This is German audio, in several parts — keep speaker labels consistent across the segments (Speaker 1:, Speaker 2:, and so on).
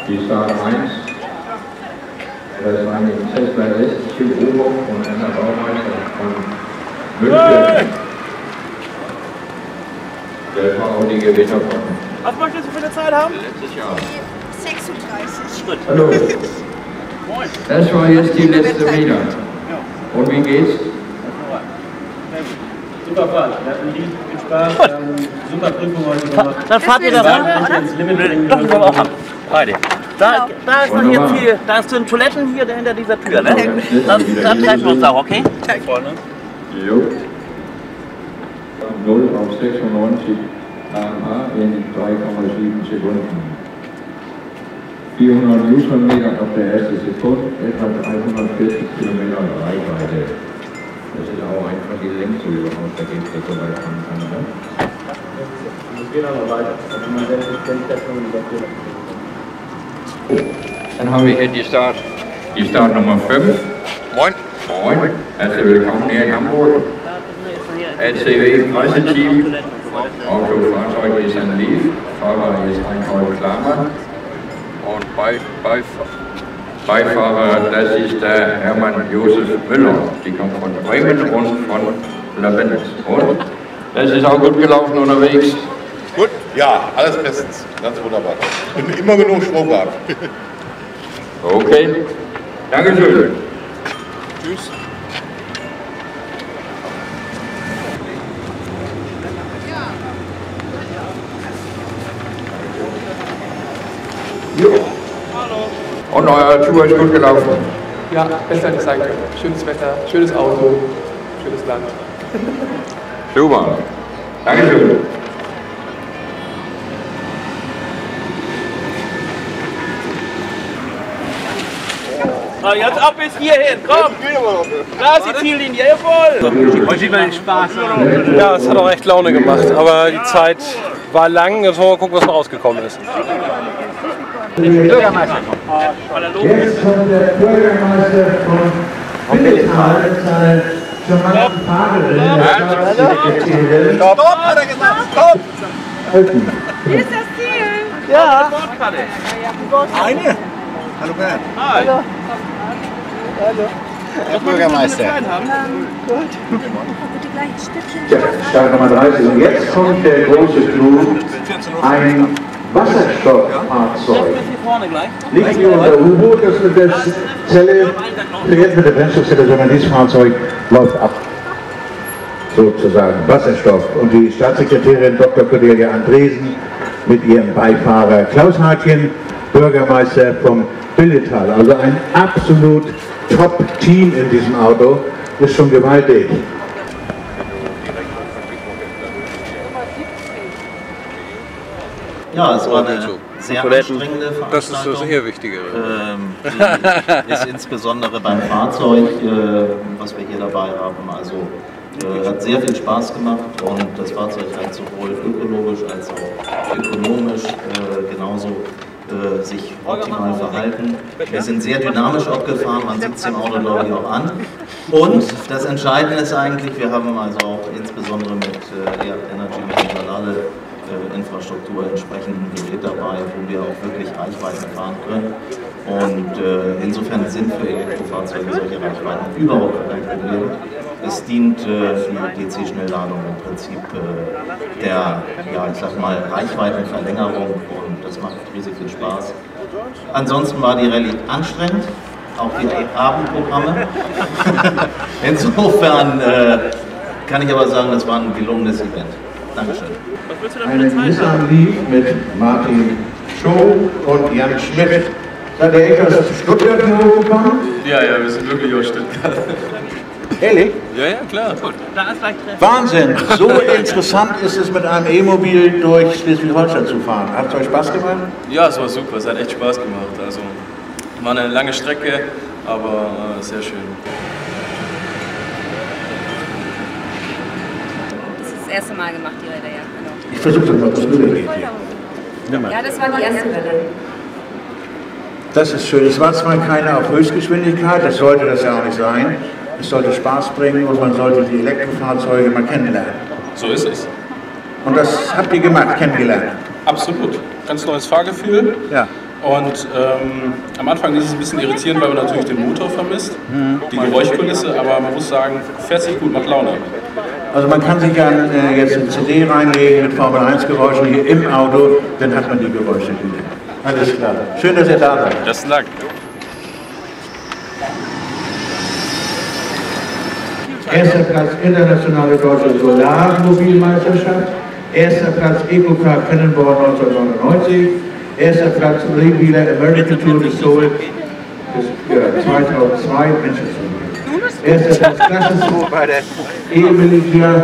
Speaker 1: Die Start 1. Das ist eine Tesla S, Chip Ober und Anna Baumeister von München. Der war auch die Gewinner von.
Speaker 2: Was möchtest du für eine Zeit haben?
Speaker 1: Letztes Jahr.
Speaker 3: 36.
Speaker 2: Gut.
Speaker 1: Hallo. Das war jetzt die letzte Meter. Und wie geht's?
Speaker 2: Super Fahrt. Wir hatten viel Spaß. Wir haben super Prüfung heute gemacht.
Speaker 4: Dann fahrt ihr da rein.
Speaker 2: Ins Limit bringen.
Speaker 4: Das wollen wir auch haben. Beide. Da ist noch hier viel. Da ist sind Toiletten hier hinter dieser Tür, ne? Da treffen wir uns auch, okay?
Speaker 2: Vorne.
Speaker 1: Jo. Von 0 auf 96 km/h in 3,7 Sekunden. 400 Newtonmeter auf der ersten Sekunde, etwa 340 Kilometer Reichweite. Das ist auch einfach die längste überhaupt, da geht es so weit fahren kann. Ne?
Speaker 2: Wir gehen aber weiter.
Speaker 1: Dann haben wir hier die Start Nummer 5. Moin. Moin. Herzlich willkommen hier in Hamburg. LCW Presseteam. Autofahrzeug ist ein Leaf. Fahrer ist Reinhold Klammer. Und Beifahrer, das ist der Hermann Josef Müller. Die kommt von Bremen und von Labenz. Und das ist auch gut gelaufen unterwegs.
Speaker 5: Gut, ja, alles bestens. Ganz wunderbar. Und immer genug Strom gehabt.
Speaker 1: Okay. Dankeschön.
Speaker 5: Tschüss.
Speaker 1: Jo. Und euer Tour ist gut gelaufen.
Speaker 6: Ja, besser nicht sein können. Schönes Wetter, schönes Auto, schönes Land.
Speaker 1: Super. Dankeschön.
Speaker 2: So, jetzt ab bis hierhin, komm! Da ist die Ziellinie, jawohl!
Speaker 4: Und sieht man den Spaß.
Speaker 6: Ja, es hat auch echt Laune gemacht, aber die Zeit war lang. Jetzt wollen wir gucken, was noch rausgekommen ist.
Speaker 4: Bürgermeister.
Speaker 7: Jetzt kommt der Bürgermeister von Billetal mit seiner charmanten Fahrerin, der Staatssekretärin.
Speaker 5: Stopp, hat er gesagt, stopp!
Speaker 3: Hier ist das Ziel.
Speaker 4: Ja.
Speaker 5: Eine? Hallo Bernd.
Speaker 2: Hallo.
Speaker 5: Herr Bürgermeister.
Speaker 3: Bitte gleich ein Stückchen.
Speaker 7: Ja, Start Nummer 30. Und jetzt kommt der große Clou, ein Wasserstofffahrzeug.
Speaker 4: Hier vorne gleich.
Speaker 7: Nicht nur unser U-Boot, das mit der Zelle fährt mit der Brennstoffzelle, sondern dieses Fahrzeug läuft ab. Sozusagen Wasserstoff. Und die Staatssekretärin Dr. Cornelia Andresen mit ihrem Beifahrer Klaus Hartjen, Bürgermeister vom Billetal. Also ein absolut Top-Team in diesem Auto. Ist schon gewaltig.
Speaker 8: Ja, es war eine sehr anstrengende Veranstaltung.
Speaker 6: Das ist das eher Wichtigere.
Speaker 8: Die ist insbesondere beim Fahrzeug, was wir hier dabei haben, also hat sehr viel Spaß gemacht und das Fahrzeug hat sowohl ökologisch als auch ökonomisch genauso sich optimal verhalten. Wir sind sehr dynamisch auch gefahren, man sieht es dem Auto glaube ich auch an. Und das Entscheidende ist eigentlich, wir haben also auch insbesondere mit Energy, mit unserer Infrastruktur entsprechenden Gerät dabei, wo wir auch wirklich Reichweiten fahren können. Und insofern sind für Elektrofahrzeuge solche Reichweiten überhaupt kein Problem. Es dient die DC-Schnellladung im Prinzip der, ja, ich sag mal, Reichweitenverlängerung und das macht riesig viel Spaß. Ansonsten war die Rallye anstrengend, auch die Abendprogramme. Insofern kann ich aber sagen, das war ein gelungenes Event. Dankeschön.
Speaker 2: Was willst du denn für
Speaker 7: Eine
Speaker 2: eine Zeit haben?
Speaker 7: Nissan Leaf mit Martin Schoh und Jan Schmidt. Seid ihr echt aus Stuttgart gekommen?
Speaker 9: Ja, wir sind wirklich aus Stuttgart.
Speaker 7: Ehrlich?
Speaker 9: Ja, klar.
Speaker 4: Gut, da ist gleich Treffen.
Speaker 7: Wahnsinn! So interessant ist es, mit einem E-Mobil durch Schleswig-Holstein zu fahren. Hat es euch Spaß gemacht?
Speaker 9: Ja, es war super, es hat echt Spaß gemacht. Also, war eine lange Strecke, aber sehr schön.
Speaker 3: Das ist das erste Mal gemacht, die Räder, ja. Genau.
Speaker 7: Ich versuche das mal, was rübergeht hier.
Speaker 3: Ja, das war die erste Welle.
Speaker 7: Das ist schön. Es war zwar keine auf Höchstgeschwindigkeit, das sollte das ja auch nicht sein. Es sollte Spaß bringen und man sollte die Elektrofahrzeuge mal kennenlernen.
Speaker 9: So ist es.
Speaker 7: Und das habt ihr gemacht, kennengelernt.
Speaker 6: Absolut. Ganz neues Fahrgefühl.
Speaker 7: Ja.
Speaker 9: Und am Anfang ist es ein bisschen irritierend, weil man natürlich den Motor vermisst, die Geräuschkulisse, aber man muss sagen, fährt sich gut, macht Laune.
Speaker 7: Also man kann sich ja jetzt eine CD reinlegen mit Formel 1 Geräuschen hier im Auto, dann hat man die Geräusche wieder. Alles klar. Schön, dass ihr da seid.
Speaker 9: Besten Dank.
Speaker 7: Erster Platz internationale deutsche Solarmobilmeisterschaft. Erster Platz Eco-Car Cannonball 1999. Erster Platz Rewheeler American Tour de Seoul 2002 Manchester. Erster Platz Klassenzug bei der E-Milliliga.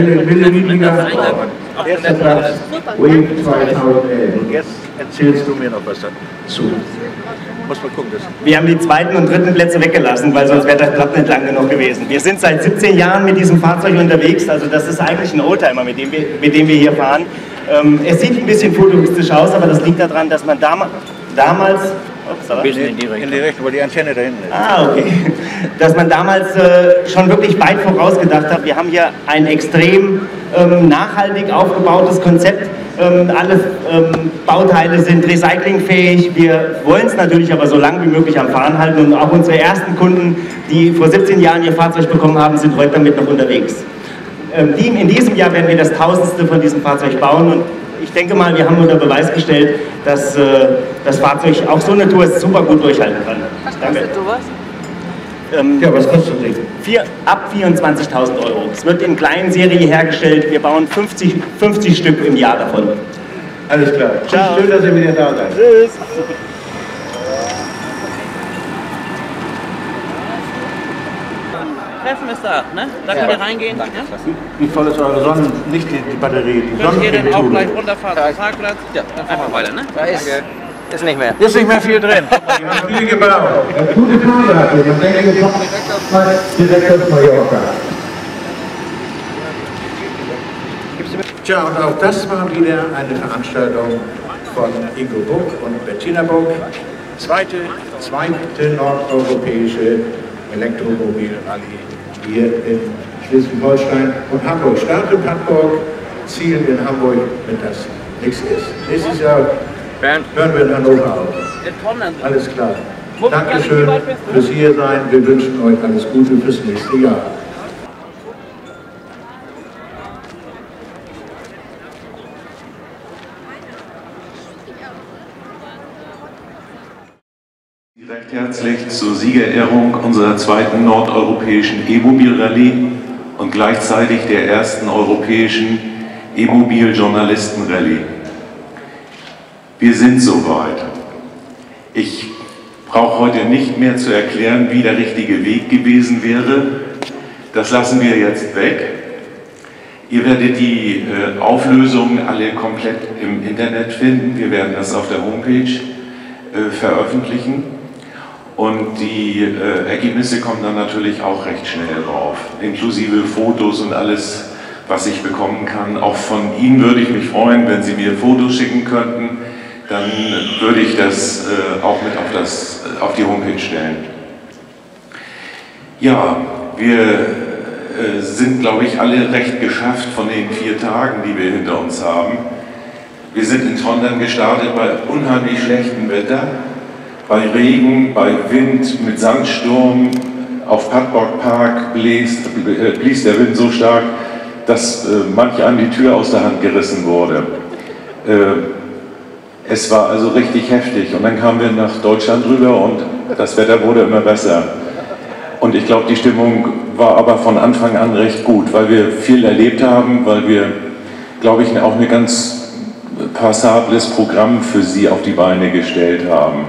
Speaker 7: Erster Platz Wave 2011. Und jetzt erzählst du mir noch was dazu. Muss man gucken.
Speaker 10: Wir haben die zweiten und dritten Plätze weggelassen, weil sonst wäre das Blatt nicht lang genug gewesen. Wir sind seit 17 Jahren mit diesem Fahrzeug unterwegs, also das ist eigentlich ein Oldtimer, mit dem wir hier fahren. Es sieht ein bisschen futuristisch aus, aber das liegt daran, dass man damals
Speaker 7: ein bisschen in die Richtung, weil die Antenne da hinten ist.
Speaker 10: Ah, okay. Dass man damals schon wirklich weit vorausgedacht hat. Wir haben hier ein extrem nachhaltig aufgebautes Konzept. Alle Bauteile sind recyclingfähig. Wir wollen es natürlich aber so lange wie möglich am Fahren halten. Und auch unsere ersten Kunden, die vor 17 Jahren ihr Fahrzeug bekommen haben, sind heute damit noch unterwegs. In diesem Jahr werden wir das 1000. von diesem Fahrzeug bauen. Und ich denke mal, wir haben unter Beweis gestellt, dass das Fahrzeug auch so eine Tour super gut durchhalten kann.
Speaker 3: Was kostet sowas?
Speaker 10: Ja, was kostet das? Ab 24.000 €. Es wird in kleinen Serie hergestellt. Wir bauen 50 Stück im Jahr davon.
Speaker 7: Alles klar.
Speaker 10: Ciao.
Speaker 7: Schön, dass ihr wieder da seid.
Speaker 10: Tschüss.
Speaker 4: Treffen ist da, ne? Da könnt ihr reingehen. Ja?
Speaker 7: Wie voll ist eure Sonnen, nicht die Batterie, die
Speaker 4: Könnt ihr dann auch
Speaker 7: Sonnenprodukte?
Speaker 4: gleich runterfahren zum Parkplatz? Ja, dann fahren wir weiter, ne?
Speaker 11: Da ist nicht mehr.
Speaker 7: Ist nicht mehr viel drin. Viel gebaut. Gute Farbe hat ihr. Man denkt, ihr kommt direkt aus Mallorca. Tja, und auch das war wieder eine Veranstaltung von Ingo Buck und Bettina Buck. Zweite nordeuropäische Elektromobil-Rallye hier in Schleswig-Holstein und Hamburg. Start in Hamburg, Ziel in Hamburg, wenn das nichts ist. Nächstes Jahr hören wir in Hannover auf. Alles klar. Dankeschön fürs Hiersein. Wir wünschen euch alles Gute fürs nächste Jahr.
Speaker 12: Recht herzlich zur Siegerehrung unserer zweiten nordeuropäischen E-Mobil-Rallye und gleichzeitig der ersten europäischen E-Mobil-Journalisten-Rallye. Wir sind soweit. Ich brauche heute nicht mehr zu erklären, wie der richtige Weg gewesen wäre. Das lassen wir jetzt weg. Ihr werdet die Auflösungen alle komplett im Internet finden. Wir werden das auf der Homepage veröffentlichen. Und die Ergebnisse kommen dann natürlich auch recht schnell drauf, inklusive Fotos und alles, was ich bekommen kann. Auch von Ihnen würde ich mich freuen, wenn Sie mir Fotos schicken könnten, dann würde ich das auch mit auf die Homepage stellen. Ja, wir sind, glaube ich, alle recht geschafft von den 4 Tagen, die wir hinter uns haben. Wir sind in Trondheim gestartet bei unheimlich schlechtem Wetter. Bei Regen, bei Wind, mit Sandsturm, auf Padborg Park blies der Wind so stark, dass manch an die Tür aus der Hand gerissen wurde. Es war also richtig heftig und dann kamen wir nach Deutschland rüber und das Wetter wurde immer besser. Und ich glaube, die Stimmung war aber von Anfang an recht gut, weil wir viel erlebt haben, weil wir, glaube ich, auch ein ganz passables Programm für Sie auf die Beine gestellt haben.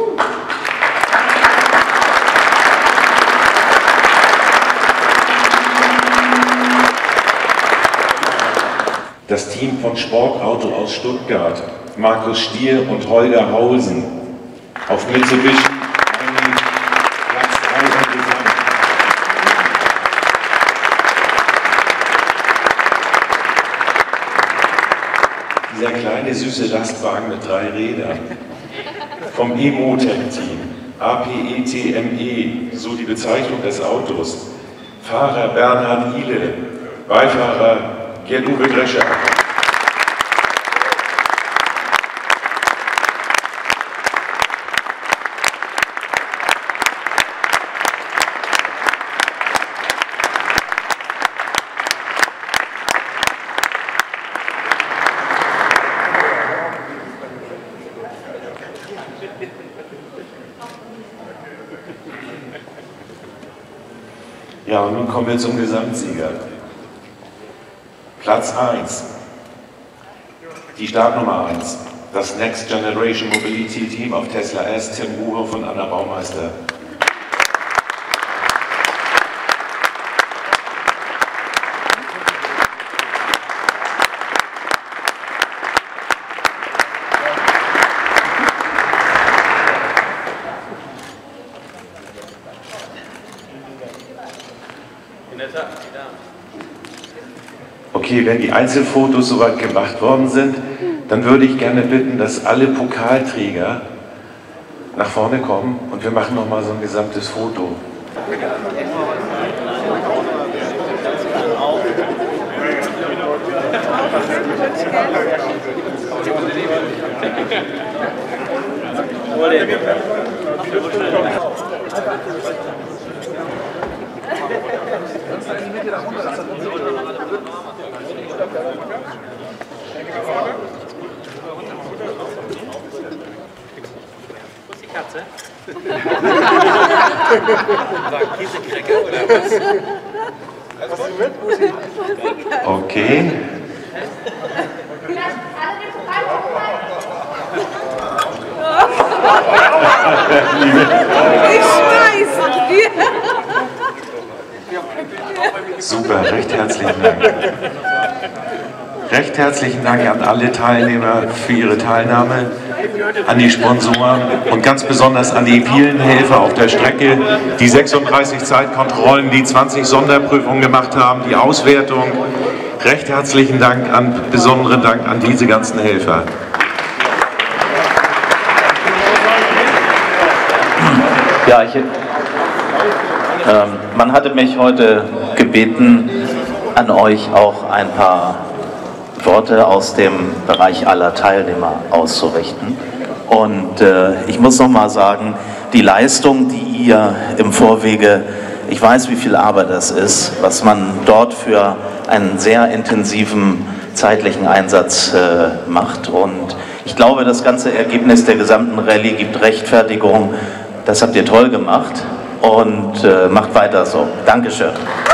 Speaker 12: Das Team von Sportauto aus Stuttgart, Markus Stier und Holger Hausen, auf Mitsubishi Platz 3 im Gesamt. Dieser kleine süße Lastwagen mit 3 Rädern, vom E-Motec-Team, APETME, so die Bezeichnung des Autos, Fahrer Bernhard Ihle, Beifahrer Gerd-Uwe Drescher. Ja, und nun kommen wir zum Gesamtsieger. Platz 1. Die Startnummer 1. Das Next Generation Mobility Team auf Tesla S, Tim Buhoff und Anna Baumeister. Okay, wenn die Einzelfotos soweit gemacht worden sind, dann würde ich gerne bitten, dass alle Pokalträger nach vorne kommen und wir machen nochmal so ein gesamtes Foto.
Speaker 2: Katze?
Speaker 12: Käsekrecker oder was? Okay.
Speaker 3: Ich schmeiß dir.
Speaker 12: Super, recht herzlichen Dank. Recht herzlichen Dank an alle Teilnehmer für ihre Teilnahme, an die Sponsoren und ganz besonders an die vielen Helfer auf der Strecke, die 36 Zeitkontrollen, die 20 Sonderprüfungen gemacht haben, die Auswertung. Recht herzlichen Dank, besonderen Dank an diese ganzen Helfer.
Speaker 8: Ja, man hatte mich heute gebeten, an euch auch ein paar Worte aus dem Bereich aller Teilnehmer auszurichten. Und ich muss noch mal sagen, die Leistung, die ihr im Vorwege, ich weiß, wie viel Arbeit das ist, was man dort für einen sehr intensiven zeitlichen Einsatz macht. Und ich glaube, das ganze Ergebnis der gesamten Rallye gibt Rechtfertigung. Das habt ihr toll gemacht und macht weiter so. Dankeschön.